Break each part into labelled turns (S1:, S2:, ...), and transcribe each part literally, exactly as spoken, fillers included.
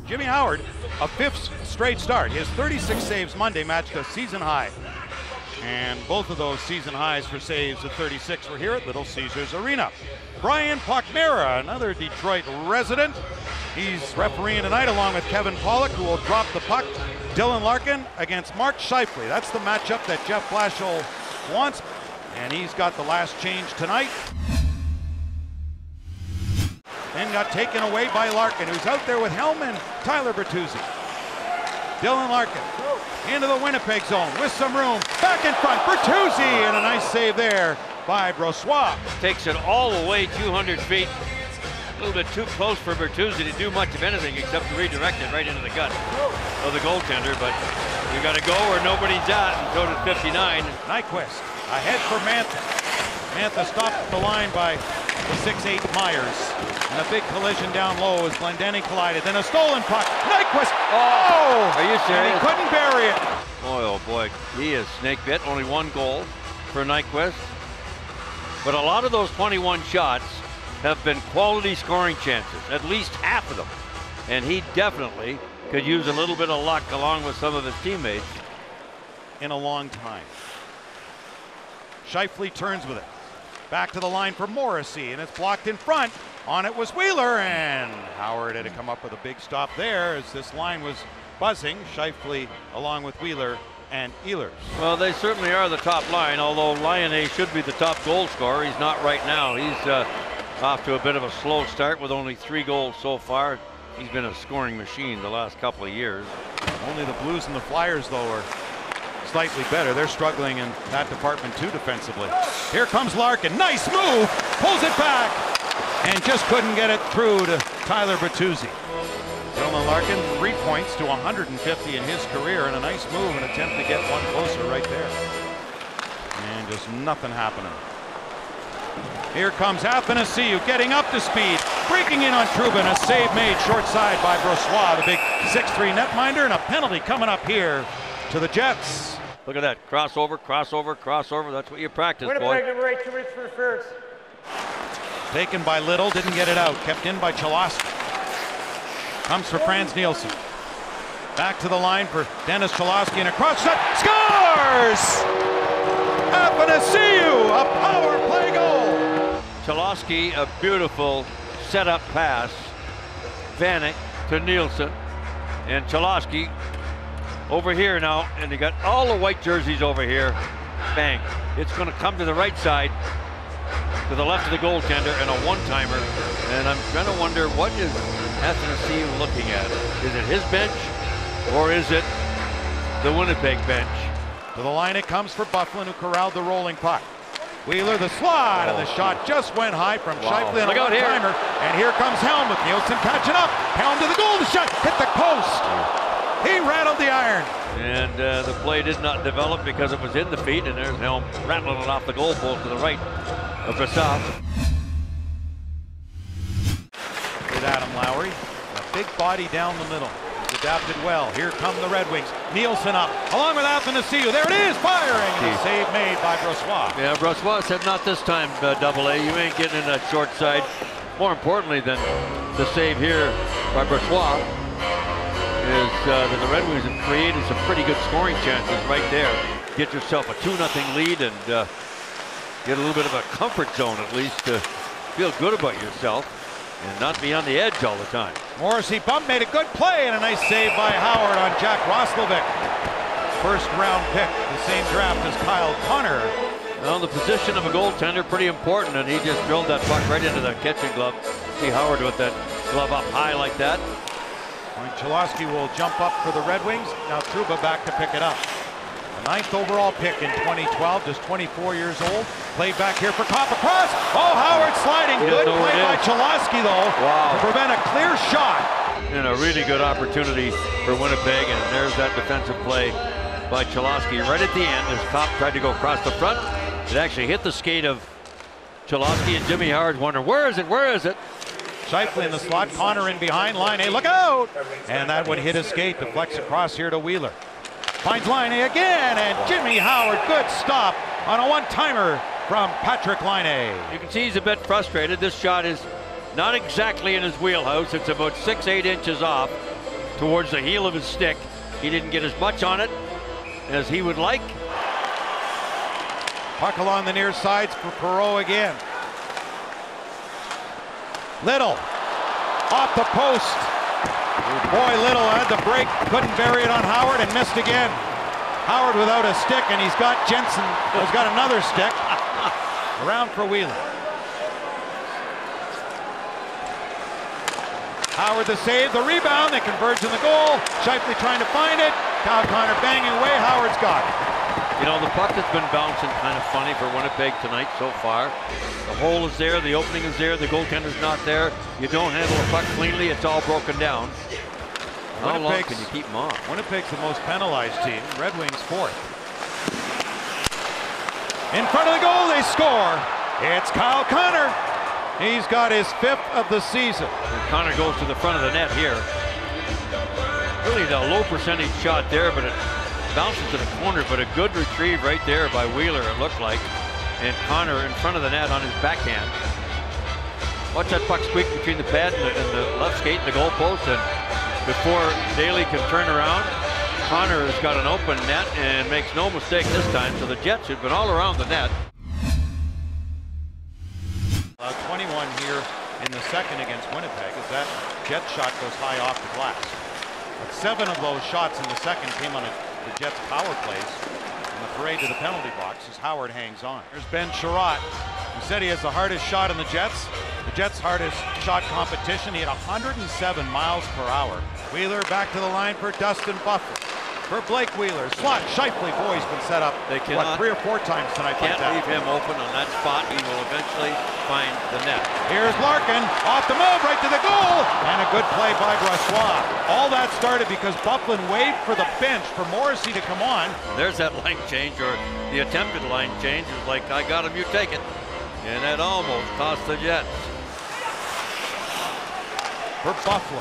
S1: Jimmy Howard, a fifth straight start. His thirty-six saves Monday matched a season high. And both of those season highs for saves at thirty-six were here at Little Caesars Arena. Brian Pochmera, another Detroit resident. He's refereeing tonight along with Kevin Pollock, who will drop the puck. Dylan Larkin against Mark Scheifele. That's the matchup that Jeff Blashill wants. And he's got the last change tonight. Then got taken away by Larkin, who's out there with Helm and Tyler Bertuzzi. Dylan Larkin into the Winnipeg zone with some room. Back in front, Bertuzzi, and a nice save there by Brossoit.
S2: Takes it all the way two hundred feet. A little bit too close for Bertuzzi to do much of anything except to redirect it right into the gut of the goaltender. But you got to go where nobody's at, and so does fifty-nine.
S1: Nyquist ahead for Mantha. Mantha stopped at the line by the six eight Myers. And a big collision down low as Glendening collided. Then a stolen puck. Nyquist! Oh!
S2: Are you serious?
S1: And he couldn't bury it.
S2: Boy, oh boy, he is snake bit. Only one goal for Nyquist. But a lot of those twenty-one shots have been quality scoring chances, at least half of them. And he definitely could use a little bit of luck along with some of his teammates.
S1: In a long time. Scheifele turns with it. Back to the line for Morrissey, and it's blocked in front. On it was Wheeler, and Howard had to come up with a big stop there as this line was buzzing. Scheifele along with Wheeler and Ehlers.
S2: Well, they certainly are the top line, although Lyonnais should be the top goal scorer. He's not right now. He's uh, off to a bit of a slow start with only three goals so far. He's been a scoring machine the last couple of years.
S1: Only the Blues and the Flyers, though, are slightly better. They're struggling in that department too defensively. Here comes Larkin. Nice move. Pulls it back and just couldn't get it through to Tyler Bertuzzi. Dylan Larkin, three points to one hundred fifty in his career, and a nice move, an attempt to get one closer right there. And just nothing happening. Here comes Athanasiou getting up to speed, breaking in on Trubin. A save made short side by Brossoit, the big six three netminder, and a penalty coming up here to the Jets.
S2: Look at that. Crossover, crossover, crossover. That's what you practice, boy.
S3: Number eight, two minutes for first.
S1: Taken by Little, didn't get it out. Kept in by Cholowski. Comes for Frans Nielsen. Back to the line for Dennis Cholowski, and a cross shot. Scores! Athanasiou, a power play goal.
S2: Cholowski, a beautiful setup pass. Vanek to Nielsen. And Cholowski over here now, and they got all the white jerseys over here. Bang. It's going to come to the right side, to the left of the goaltender, and a one-timer. And I'm trying to wonder, what is Athanasiou looking at? Is it his bench, or is it the Winnipeg bench?
S1: To the line it comes for Byfuglien, who corralled the rolling puck. Wheeler the slide, and the shot just went high from
S2: Wow.
S1: Scheifele, and
S2: Look
S1: a
S2: out here.
S1: one-timer. And here comes Helm with Nielsen catching up. Helm to the goal, the shot hit the post. He rattled the iron.
S2: And uh, the play did not develop because it was in the feet, and there's Helm rattling it off the goal post to the right of Brossoit.
S1: With Adam Lowry, a big body down the middle. He's adapted well. Here come the Red Wings. Nielsen up, along with Athanasiou. There it is, firing. And a save made by Brossoit.
S2: Yeah, Brossoit said, not this time, uh, Double A. You ain't getting in that short side. More importantly than the save here by Brossoit is uh, that the Red Wings have created some pretty good scoring chances right there. Get yourself a two nothing lead and uh, get a little bit of a comfort zone at least to feel good about yourself and not be on the edge all the time.
S1: Morrissey bump made a good play, and a nice save by Howard on Jack Roslovic. First round pick, the same draft as Kyle Connor.
S2: Well, the position of a goaltender pretty important, and he just drilled that puck right into the catching glove. See Howard with that glove up high like that.
S1: When Cholowski will jump up for the Red Wings. Now Trouba back to pick it up. The ninth overall pick in twenty twelve, just twenty-four years old. Played back here for Kopp across. Oh, Howard sliding.
S2: He
S1: Good
S2: doesn't know where
S1: play
S2: it
S1: by
S2: is.
S1: Cholowski, though,
S2: Wow.
S1: to prevent a clear shot.
S2: And a really good opportunity for Winnipeg, and there's that defensive play by Cholowski right at the end as Kopp tried to go across the front. It actually hit the skate of Cholowski, and Jimmy Howard wondering, where is it, where is it?
S1: Scheifele in the slot, Connor in behind, Line A, look out! And that one hit his skate, deflects across here to Wheeler. Finds Line A again, and Jimmy Howard, good stop on a one-timer from Patrick Line.
S2: You can see he's a bit frustrated. This shot is not exactly in his wheelhouse. It's about six, eight inches off. towards the heel of his stick. He didn't get as much on it as he would like.
S1: Puck along the near sides for Perreault again. Little off the post. Boy, Little had the break, couldn't bury it on Howard and missed again. Howard without a stick, and he's got Jensen, who's got another stick. Around for Wheeler. Howard the save, the rebound, they converge in the goal. Scheifele trying to find it. Kyle Connor banging away, Howard's got it.
S2: You know, the puck has been bouncing kind of funny for Winnipeg tonight so far. The hole is there, the opening is there, the goaltender's not there. You don't handle the puck cleanly, it's all broken down. How long can you keep them off?
S1: Winnipeg's the most penalized team. Red Wings fourth. In front of the goal, they score. It's Kyle Connor. He's got his fifth of the season.
S2: And Connor goes to the front of the net here. Really a low percentage shot there, but it bounces to the corner, but a good retrieve right there by Wheeler, it looked like. And Connor in front of the net on his backhand. Watch that puck squeak between the pad and the, and the left skate and the goalpost, and before Daly can turn around, Connor has got an open net and makes no mistake this time, so the Jets have been all around the net.
S1: Uh, twenty-one here in the second against Winnipeg as that Jet shot goes high off the glass. But seven of those shots in the second came on a, the Jets power plays. And the parade to the penalty box as Howard hangs on. There's Ben Sherratt, who said he has the hardest shot in the Jets. The Jets' hardest shot competition. He had one hundred seven miles per hour. Wheeler back to the line for Dustin Byfuglien. For Blake Wheeler, slot, Scheifele, boy, he's been set up,
S2: They
S1: what,
S2: cannot,
S1: three or four times tonight.
S2: Can't
S1: like that.
S2: leave him open on that spot. He will eventually find the net.
S1: Here's Larkin, off the move, right to the goal, and a good play by Brossoit. All that started because Byfuglien waved for the bench for Morrissey to come on.
S2: There's that line change, or the attempted line change. Is like, I got him, you take it. And that almost cost the Jets.
S1: For Byfuglien.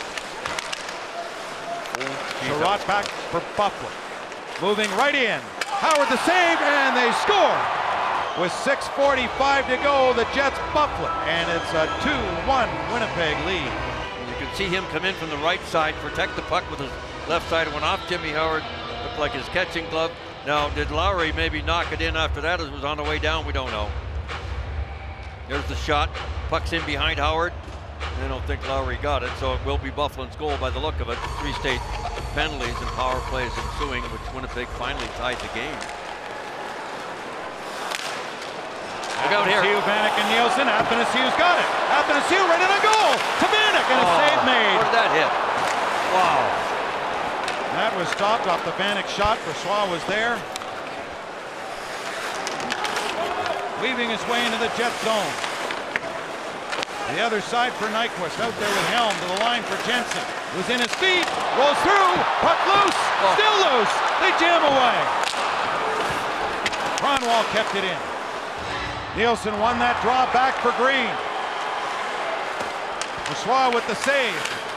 S1: Sherratt back for Byfuglien. Moving right in. Howard the save, and they score. With six forty-five to go, the Jets Byfuglien, and it's a two one Winnipeg lead.
S2: And you can see him come in from the right side, protect the puck with his left side. It went off Jimmy Howard, looked like his catching glove. Now, did Lowry maybe knock it in after that as it was on the way down? We don't know. There's the shot. Puck's in behind Howard. I don't think Lowry got it, so it will be Byfuglien's goal by the look of it. Three state penalties and power plays ensuing, which Winnipeg finally tied the game. Look out here.
S1: Athanasiou, Vanek, and Nielsen. Athanasiou's got it. Athanasiou right in a goal to Vanek, and a
S2: Oh,
S1: save made.
S2: Where did that hit? Wow.
S1: That was stopped off the Vanek shot. Brossoit was there. Weaving his way into the Jet zone. The other side for Nyquist, out there with Helm to the line for Jensen, who's in his feet, rolls through, puck loose,
S2: Oh.
S1: still loose, they jam away. Kronwall kept it in. Nielsen won that draw back for Green. Brossoit with the save.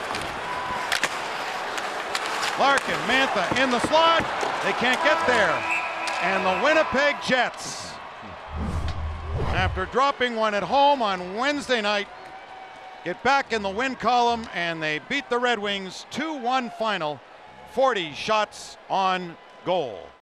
S1: Larkin, Mantha in the slot, they can't get there. And the Winnipeg Jets, after dropping one at home on Wednesday night, get back in the win column, and they beat the Red Wings two one final, forty shots on goal.